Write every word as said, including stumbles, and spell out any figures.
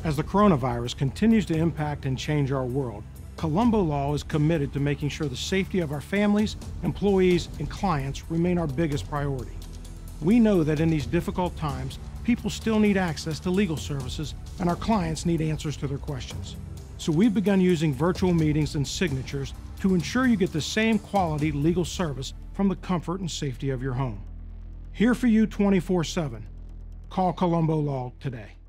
As the coronavirus continues to impact and change our world, Colombo Law is committed to making sure the safety of our families, employees, and clients remain our biggest priority. We know that in these difficult times, people still need access to legal services, and our clients need answers to their questions. So we've begun using virtual meetings and signatures to ensure you get the same quality legal service from the comfort and safety of your home. Here for you twenty-four seven. Call Colombo Law today.